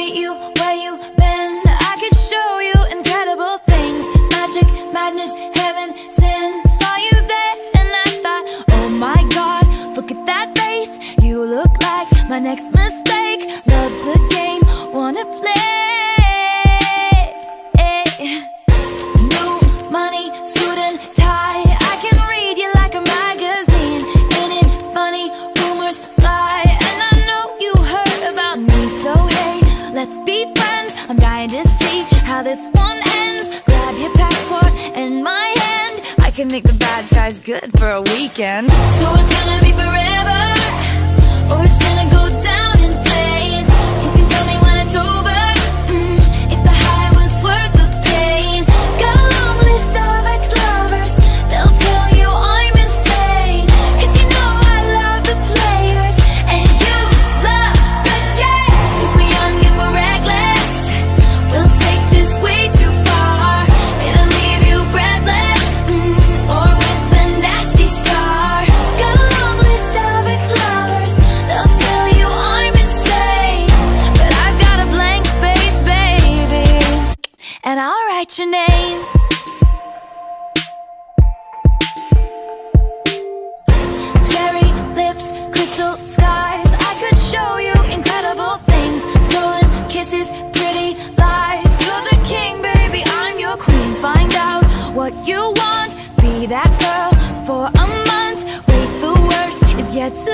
meet you where you been. I could show you incredible things, magic, madness, heaven, sin. Saw you there and I thought, oh my God, look at that face. You look like my next mistake. Love's a game, wanna play. New money, suit and tie. I can read you like a magazine. Ain't it funny? Rumors fly, and I know you heard about me. So hey, let's be friends. I'm dying to see how this one ends. Grab your passport and my hand. I can make the bad guys good for a weekend. So it's gonna be forever, or it's gonna go down in flames. You can tell me when it's over, if the high was worth the pain. Got a long list of ex-lovers, they'll tell you I'm insane. Cause you know I love the players, and you love the game. Cause we're young and we're reckless, we'll take this way too far. It'll leave you breathless, or with a nasty scar. Got a long list of ex-lovers, they'll tell you I'm insane. But I've got a blank space, baby, and I'll write your name. Cherry lips, crystal skies. I could show you incredible things. Stolen kisses, pretty lies. You're the king, baby, I'm your queen. Find out what you want, be that girl for a month. Wait, the worst is yet to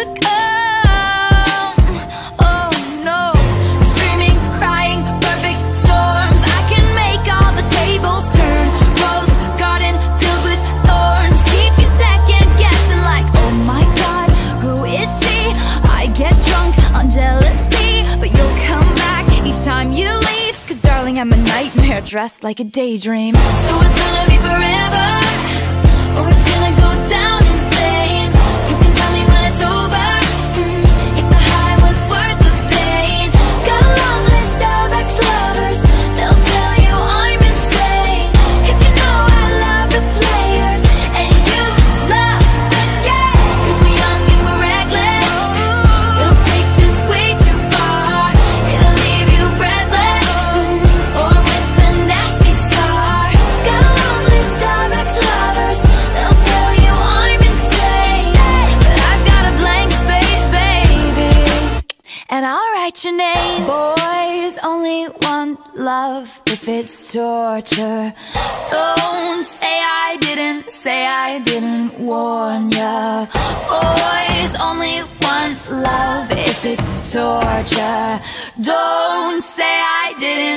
come. Oh no, screaming, crying, perfect storms. I can make all the tables turn. Rose garden filled with thorns. Keep you second guessing like, oh my God, who is she? I get drunk on jealousy, but you'll come back each time you leave. Cause darling, I'm a nightmare dressed like a daydream. So it's gonna be forever, or it's gonna go down in flames. You can tell me when it's over, if the high was worth the pain. Got a long list of ex-lovers, they'll tell you I'm insane. Cause you know I love the players, and you love the game. Cause we're young and we're reckless, we'll take this way too far. It'll leave you breathless, or with a nasty scar. Got a long list of ex-lovers, they'll tell you I'm insane. But I've got a blank space, baby, and I'll write your name. Boys only want love if it's torture. Don't say I didn't warn ya. Boys only want love if it's torture. Don't say I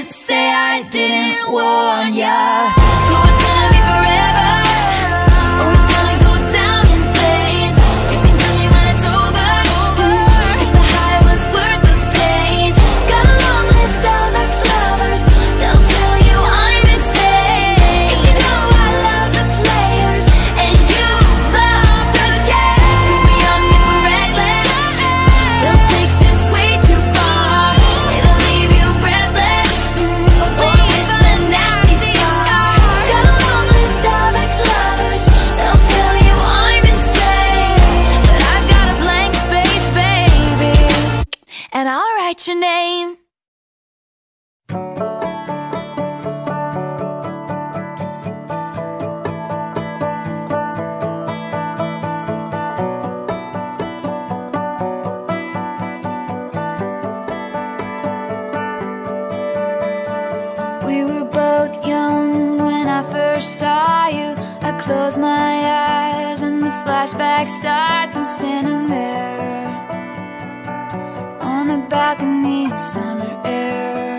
didn't warn ya. So it's gonna be forever, or it's gonna go down in flames. You can tell me when it's over, if the high was worth the pain. Got a long list of ex-lovers, they'll tell you I'm insane. Cause you know I love the players, and you love the game. Cause we're young and we're reckless, they'll take this way too far. It'll leave you breathless, or with a nasty scar. Got a long list of ex-lovers, they'll tell you I'm insane. But I've got a blank space, baby, and I'll write your name. We were both young when I first saw you. I close my eyes and the flashback starts. I'm standing there on a balcony in summer air.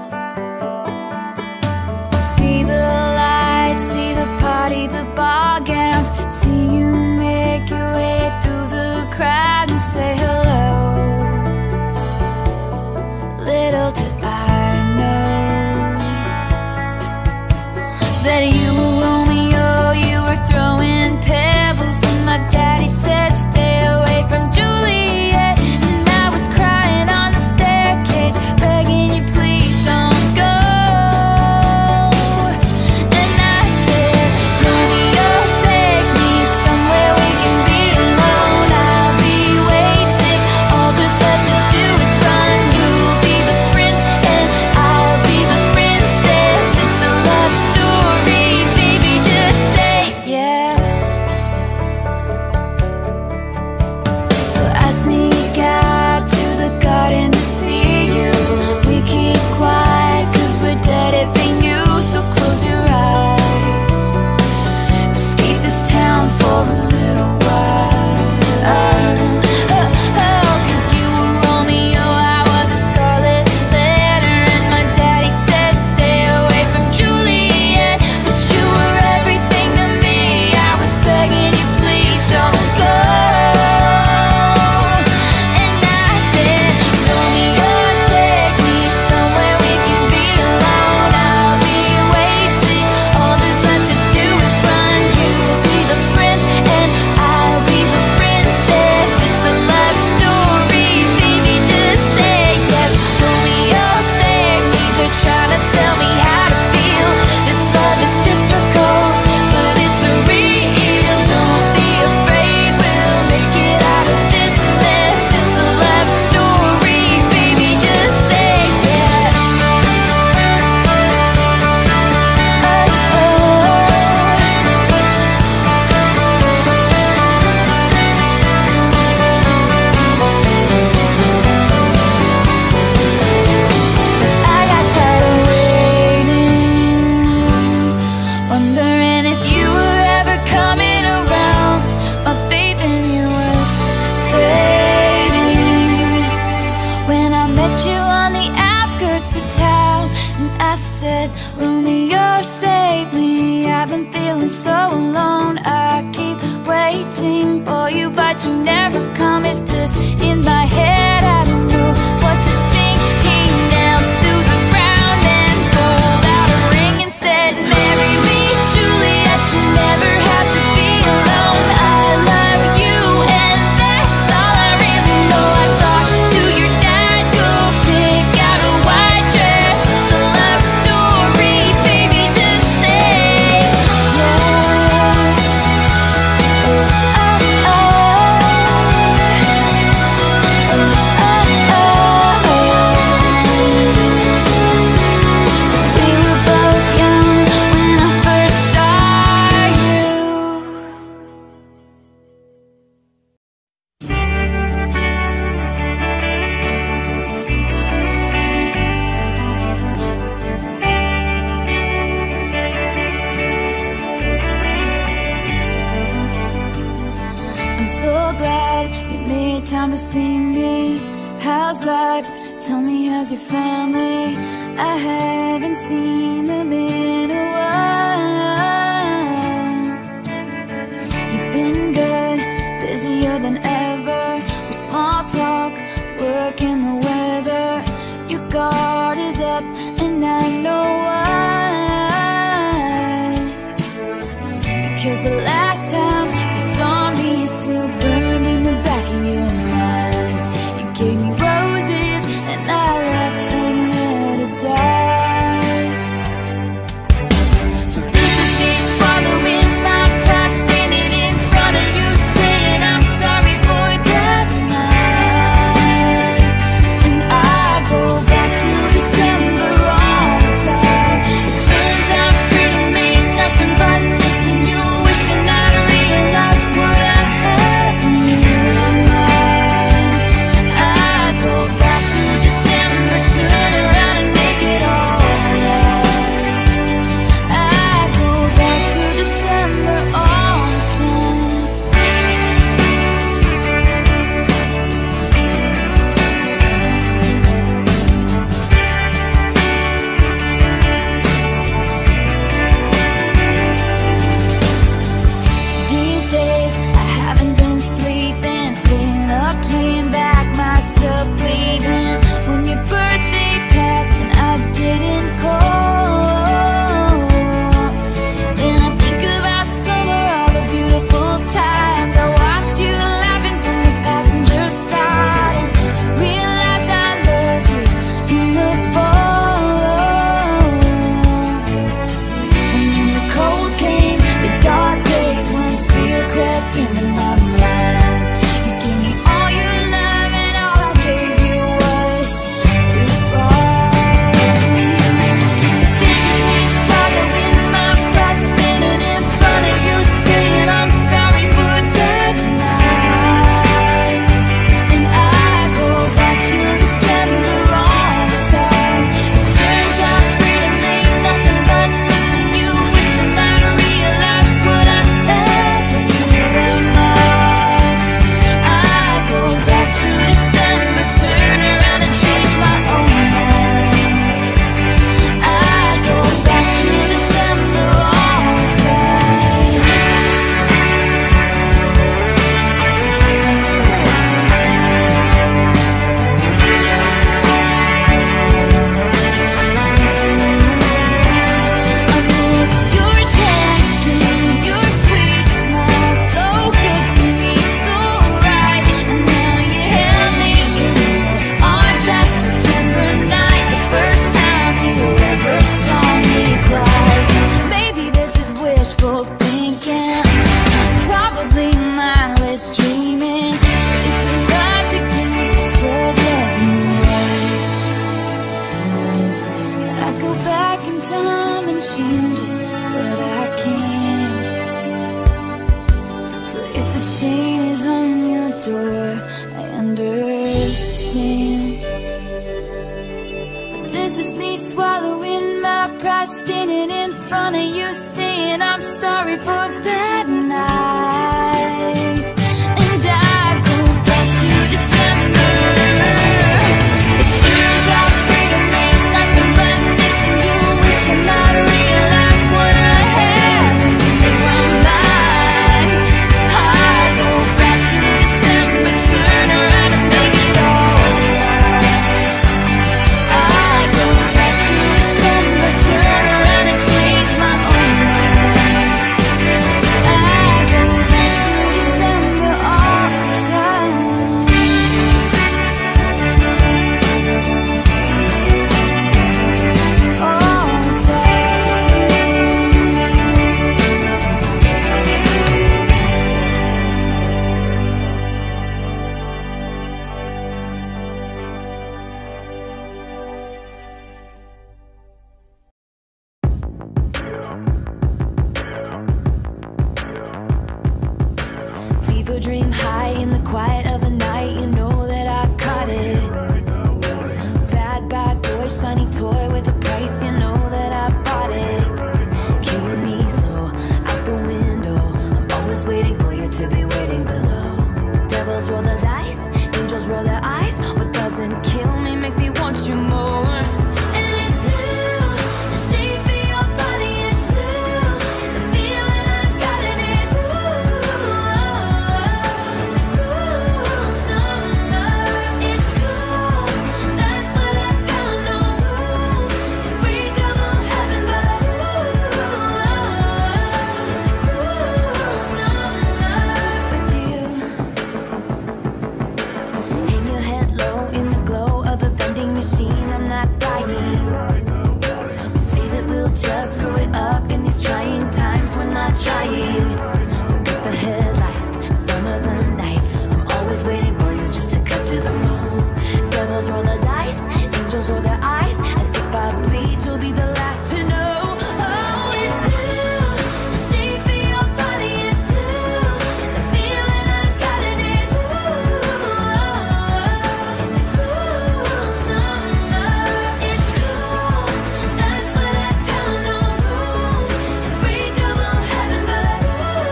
See the lights, see the party, the ball gowns. See you make your way through the crowd and say hello. Little did I know that you were Romeo, you were throwing pebbles, and my daddy said stay away from Juliet. And I was crying on the staircase, begging you me or save me. I've been feeling so alone. I keep waiting for you, but you never come. Is this in my head? I don't know what to think. He knelt to the ground and pulled out a ring and said, marry me, Juliet, you never have to be alone. I love you and that's all I really know. I talked to your dad, go pick out a white dress. It's a love story, baby, just say yes. We were both young when I first saw you. I'm so glad you made time to see me. How's life? Tell me, how's your family? I haven't seen them in a while. You've been good, busier than ever, with small talk, work and the weather. Your guard is up and I know why. Because the last time you saw me still burned in the back of your mind. You gave me roses and I left them there to die. So this is me swallowing my pride, standing in front of you saying I'm sorry for that night. And I go back to December all the time. It turns out freedom ain't nothing but missing you, wishing I'd realized what I had in your mind. I go back to December, turn around and make it all right. I go back to December all the time. These days I haven't been sleeping, staying up playing back myself bleeding. When your birthday passed and I didn't call, and I think about summer, all the beautiful times I watched you laughing from the passenger side, and realized I loved you in the fall. And then the cold came, the dark days when fear crept into my mind. You gave me all your love and all I gave you was goodbye. So this is me swallowing my pride, standing in front of you saying I'm sorry for that night. And I go back to December all the time. It turns out freedom ain't nothing but missing you, wishing I'd realized what I had when you were mine. I go back to December, turn around and change my own mind. I go back to December all the time. I miss your texting, your sweet smile, so good to me, so right. And now you held me in your arms that September night, the first time you ever saw me cry. Maybe this is wishful thinking, probably mindless dreaming. But if you loved again, it's worth loving right. I'd go back in time and change it, but I can't. So if the chain is on your door, I understand. But this is me swallowing my pride, standing in front of you saying I'm sorry for that night. And I go back to December. It turns out freedom ain't nothing but missing you, wishing I'd realize aim high in the quiet of the night. You know that I caught it. Bad, bad boy, shiny toy with a price. You know that I bought it. Killing me slow, out the window. I'm always waiting for you to be waiting below. Devils roll the dice, angels roll their eyes. What doesn't kill me makes me want you more. And it's blue, the shape of your body, it's blue. The feeling I got it, it's it's cruel summer. It's cool, that's what I tell 'em, no rules. Unbreakable heaven, but it's cruel summer with you. Hang your head low in the glow of the vending machine. I'm not dying. We say that we'll just screw it up in these trying times. We're not trying. So get the headlights. Summer's a knife. I'm always waiting for you just to cut to the bone. Devils roll the dice, angels roll their eyes, and if I bleed, you'll be the last to know. Oh, it's blue, the shape of your body, it's blue. The feeling I got it, it's it's cruel summer. It's cool, that's what I tell 'em, no rules. Unbreakable heaven, but it's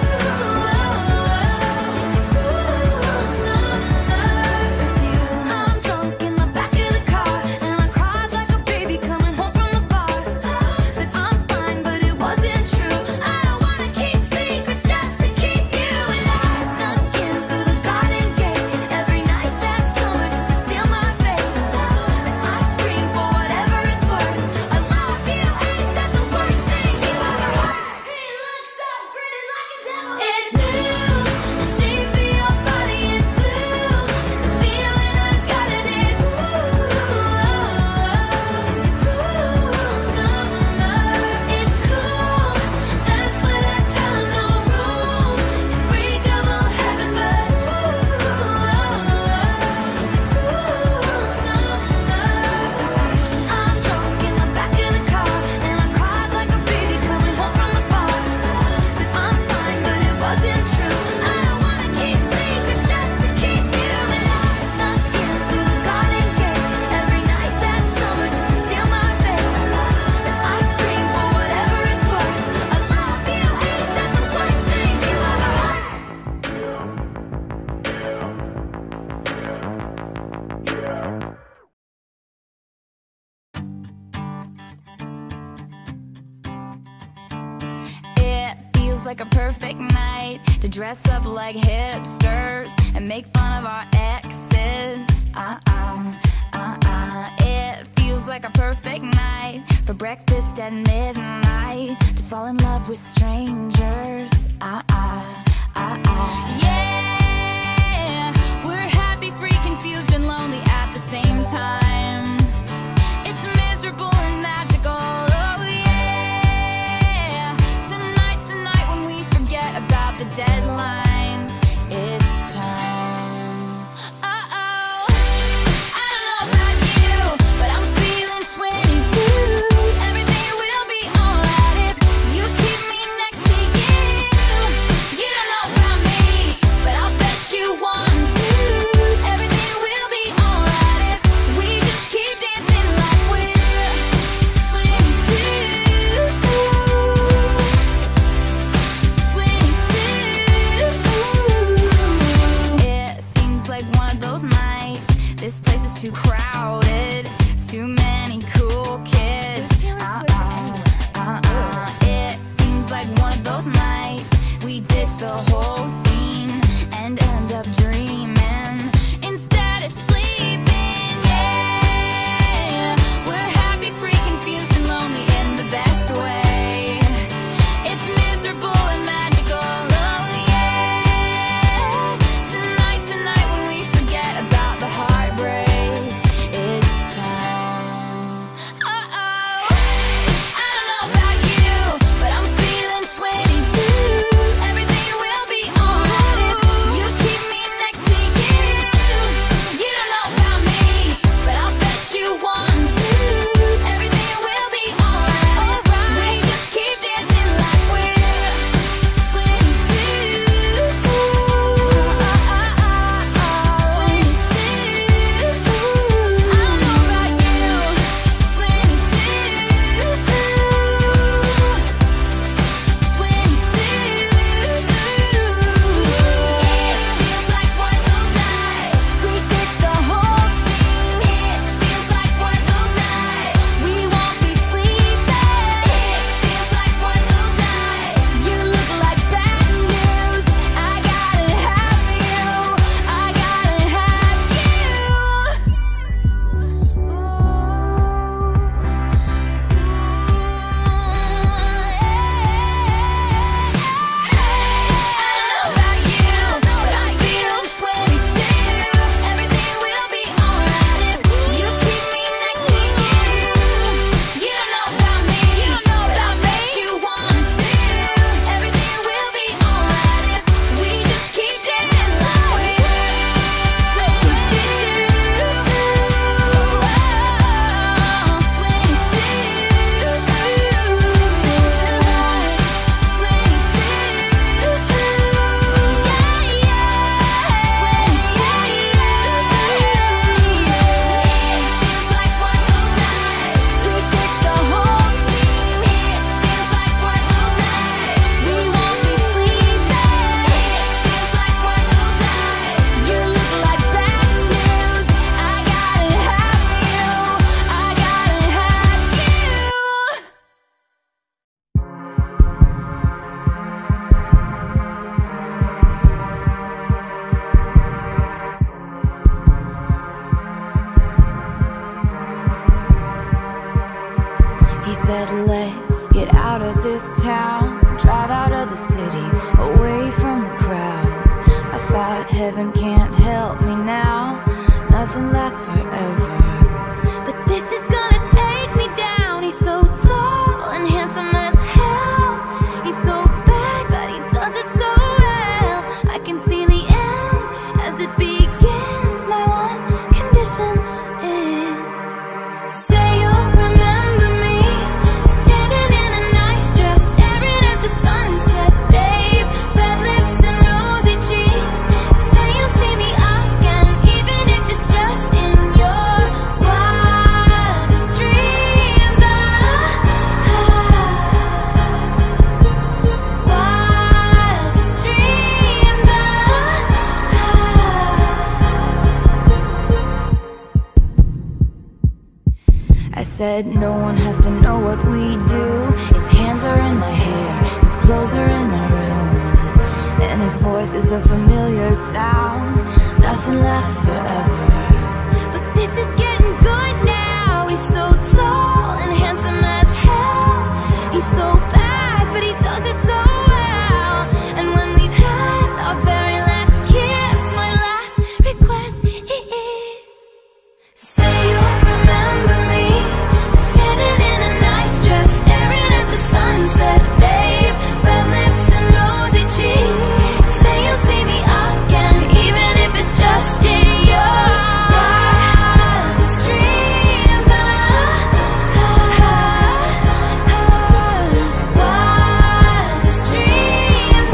cruel summer with you. I'm drunk in the back of the car, and I cried like a baby coming home from the bar. Said I'm fine, but it wasn't true. I don't wanna keep secrets just to keep you alive. Snuck in through the garden gate every night that summer just to seal my fate. And I scream for whatever it's worth. I love you, ain't that the worst thing you ever heard? He looks so pretty like a devil. It's blue, the shape of your body, it's blue. The feeling I got it, it's it's cruel summer. It's cool, that's what I tell 'em, no rules. Unbreakable heaven, but it's cruel summer. I'm drunk in the back of the car, and I cried like a baby coming home from the bar. Said I'm fine, but it wasn't true. I don't wanna keep secrets just to keep you alive. Snuck in through the garden gate every night that summer just to seal my fate. And I scream for whatever it's worth. I love you, ain't that the worst thing you ever heard? It feels like a perfect night to dress up like hipsters and make fun of our exes. It feels like a perfect night for breakfast at midnight, to fall in love with strangers. Yeah, we're happy, free, confused, and lonely at the same time. It's miserable and magical. Oh yeah, tonight's the night when we forget about the deadlines. It's time. Uh-oh, I don't know about you, but I'm feeling 22. Everything will be alright if you keep me next to you. said, let's get out of this town, drive out of the city, away from the crowds. I thought heaven can't help me now, nothing lasts forever. But this is gonna take me down. He's so tall and handsome as hell. He's so bad, but he does it so well. I can see the end as it begins. My one condition is, say you'll remember me, standing in a nice dress, staring at the sunset, babe. Red lips and rosy cheeks. Say you'll see me again, even if it's just in your wildest dreams. Wildest dreams. I said no one has to know what we do. His hands are in my hair, his clothes are in my room, and his voice is a familiar sound. Nothing lasts forever, but this is getting good now. He's so tall and handsome as hell. He's so bad, but he does it so well. And when we've had our very last kiss, my last request is, say you'll remember me, standing in a nice dress, staring at the sunset, babe. Red lips and rosy cheeks. Say you'll see me again, even if it's just in your wildest dreams. Wildest dreams.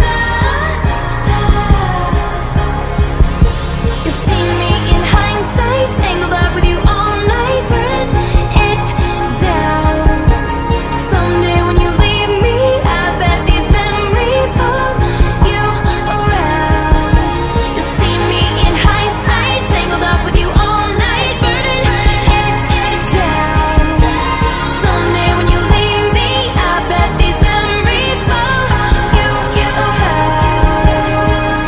You'll see me in hindsight, tangled up with you all night, burning it down. Someday when you leave me, I bet these memories follow you around. You'll see me in hindsight, tangled up with you all night, burning it down. Someday when you leave me, I bet these memories follow you around.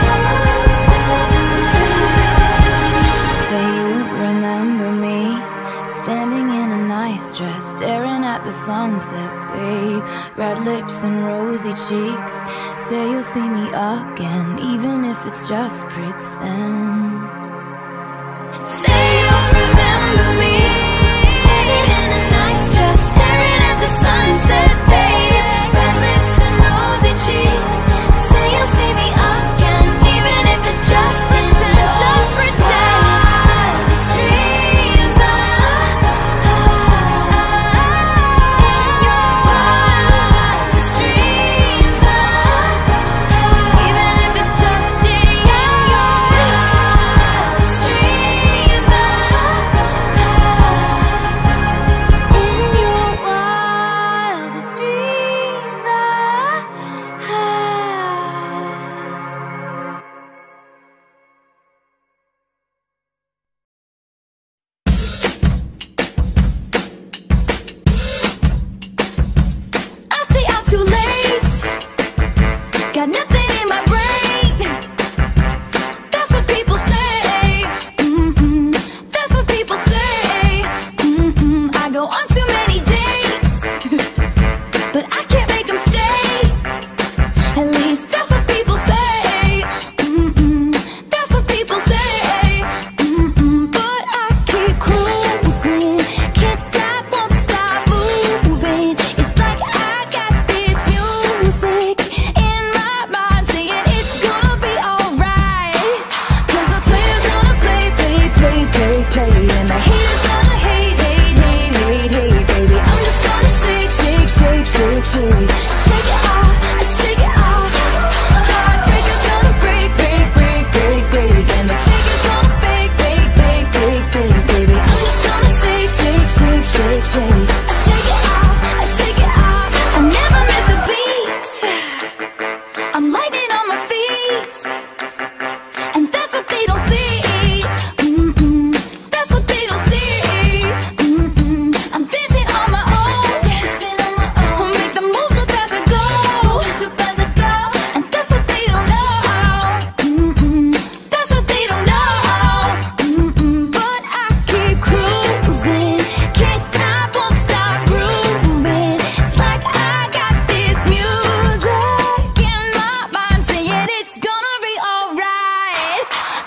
Say you remember me, standing in a nice dress, staring at the sunset, babe. Red lips and rosy cheeks. Say you'll see me again, even if it's just pretend. Say you'll remember me, standing in a nice dress, staring at the sunset, babe. Red lips and rosy cheeks. Say you'll see me again, even if it's just in your just wildest dreams. In your wildest dreams. Even if it's just in your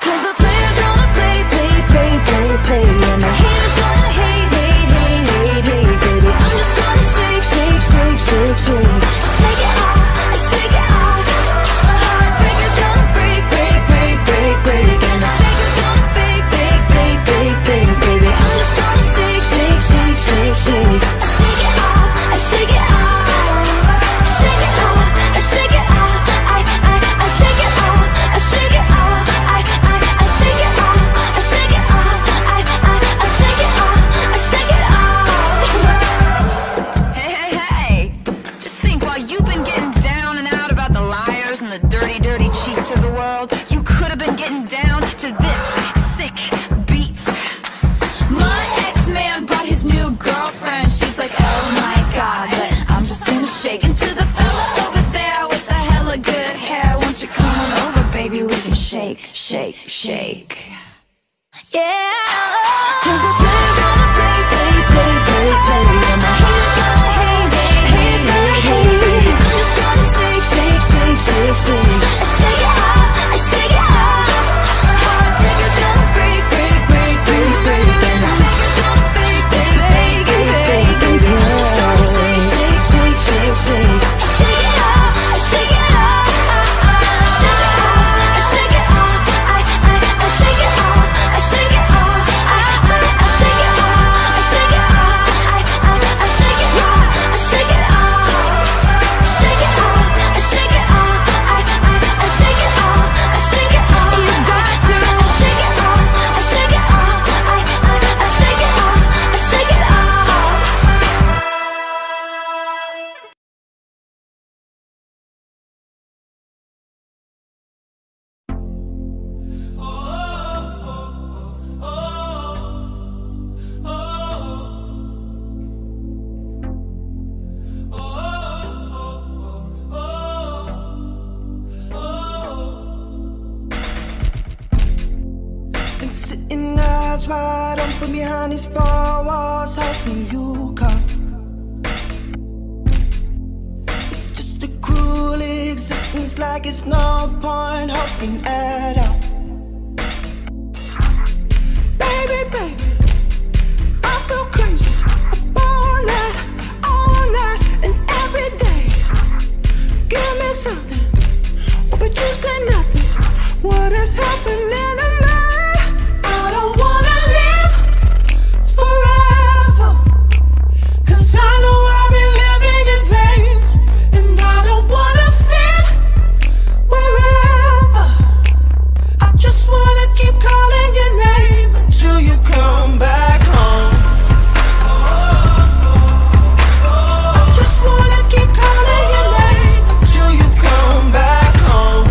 'Cause the players gonna play, play, play, play, play, and the haters gonna hate, hate, hate, hate, hate, baby. I'm just gonna shake, shake, shake, shake, shake. Shake it off, shake it off. Heartbreakers gonna break, break, break, break, break, and the fakers gonna fake, fake, fake, fake, fake, baby. I'm just gonna shake, shake, shake, shake, shake. Shake it off, shake it off. Shake it off, shake it off. I shake it off, shake it off. I shake it off, shake it off. I shake it off, shake it off. Hey, hey, hey! Just think, while you've been getting down and out about the liars and the dirty, dirty cheats of the world, you could have been getting down to this sick beat. My ex-man brought his new girlfriend. She's like, oh my god, but I'm just gonna shake into the fella over there with the hella good hair. Won't you come on over, baby? We can shake, shake, shake. Yeah. 'Cause the players gonna play, play, play, play, play, and the haters gonna hate, hate, hate, hate, hate, hate. I'm just gonna shake, shake, shake, shake, shake. Shake it off, shake it off. Heartbreakers gonna break, break, break, break, break, and the fakers gonna fake, fake, fake, fake, baby. I'm just gonna shake, shake, shake, shake, shake. Shake it off, shake it off. Shake it off, shake it off. I shake it off, shake it off. I shake it off, shake it off. I shake it off, shake it off. Shake it off, shake it off. I shake it off, shake it off. You got to shake it off, shake it off. I shake it off, shake it off. Been sitting eyes wide open behind these four walls, hoping you come. It's just a cruel existence, like it's no point hoping at all. Baby, baby, I feel crazy up all night, and every day. Give me something, oh, but you say nothing. What is happening to me? I don't wanna live forever, 'cause I know I've been living in vain, and I don't wanna fit wherever. I just wanna keep calling your name until you come back home. I just wanna keep calling your name until you come back home.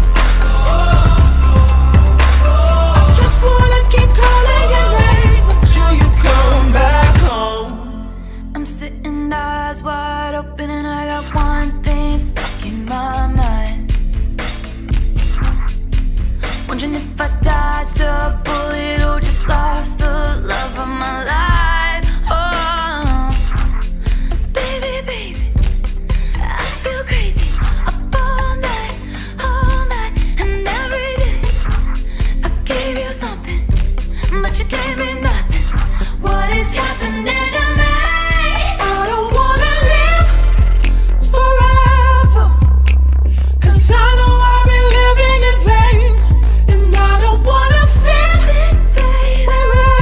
I just wanna keep calling your name until you come back home. I'm sitting eyes wide open and I got one thing stuck in my mind. Wondering if I dodged a bullet or just lost the love of my life. Oh, baby, baby, I feel crazy up all night, and every day. I gave you something, but you gave me nothing. What is happening to me? I don't wanna live forever, 'cause I know I've been living in vain, and I don't wanna fit wherever.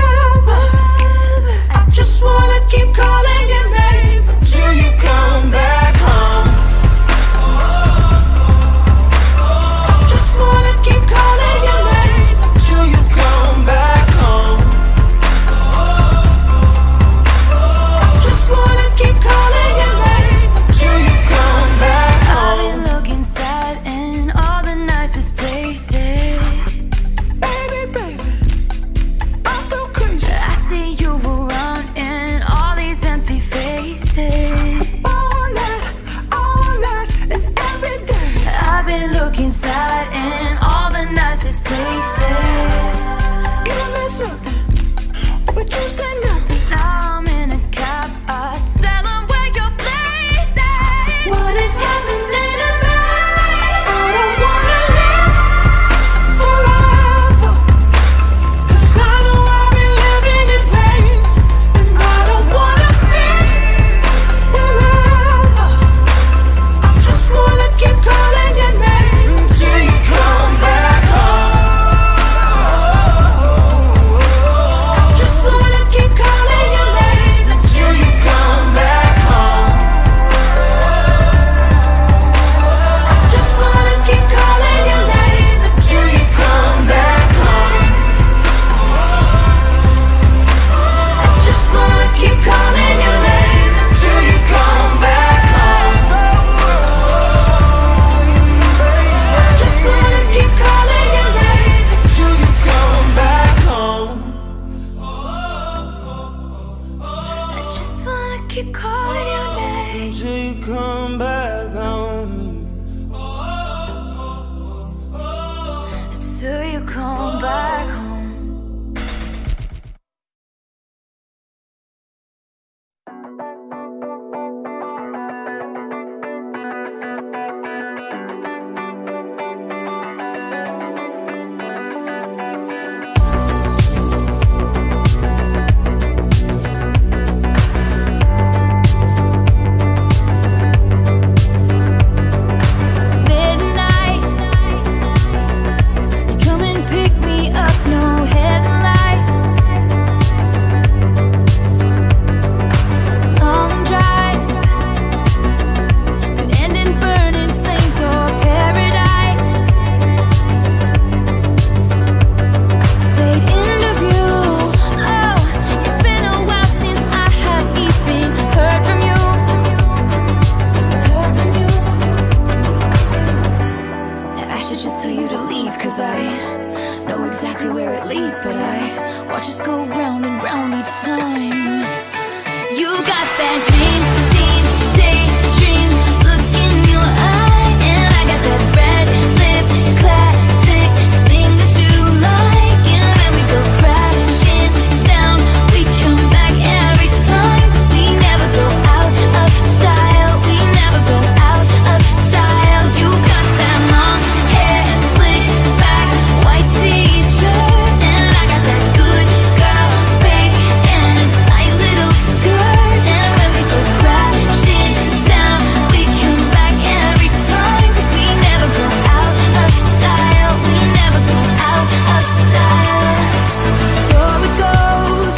exactly where it leads, but I watch us go round and round each time. You got that dream, daydream look in your eye, and I got that red lip classic thing that you like. And when we go crashing down, we come back every time, 'cause we never go out of style. We never go out of style. You got that long hair slicked back, white t-shirt, and I got that good girl fake and a tight little skirt. And when we go crashing down, we come back every time, 'cause we never go out of style. We never go out of style. So it goes.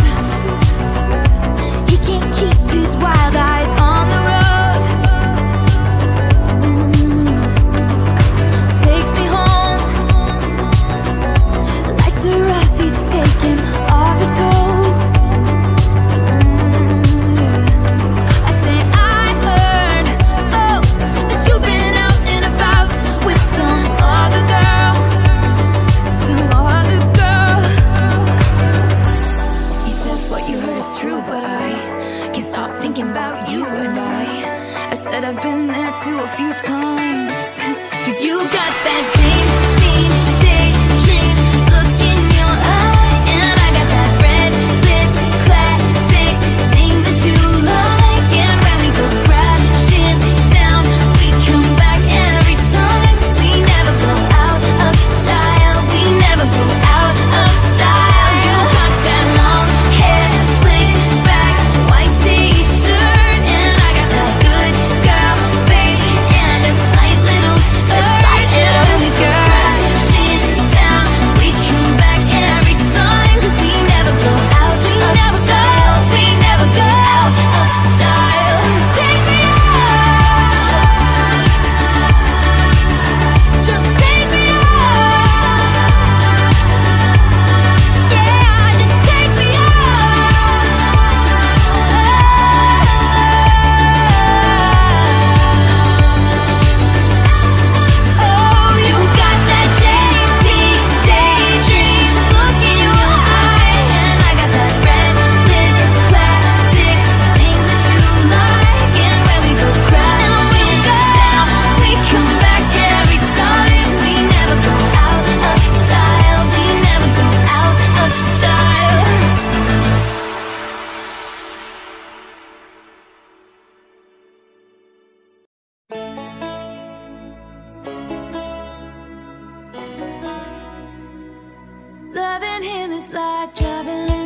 He can't keep his wild eyes on the road. Takes me home. Lights are off, he's taking off his coat. I say I heard, oh, that you've been out and about with some other girl, some other girl. He says what you heard is true, but I can't stop thinking about you. And I said I've been there too a few times. 'Cause you got that dream, daydream look in your eye, and I got that red lip classic thing that you like. And when we go crashing down, we come back every time, 'cause we never go out of style. We never go out of style. You got that long hair slicked back, white t-shirt, and I got that good girl fake and a tight little skirt. And when we go crashing down, we come back every time, 'cause we never go out of style. We never go out of style. Take me out, just take me out. Yeah, just take me out. Oh, you got that daydream look in your eye, and I got that red lip classic thing that you like. And when we go crashing down, we come back every time. We never go out of style. We never go out of style. Loving him is like driving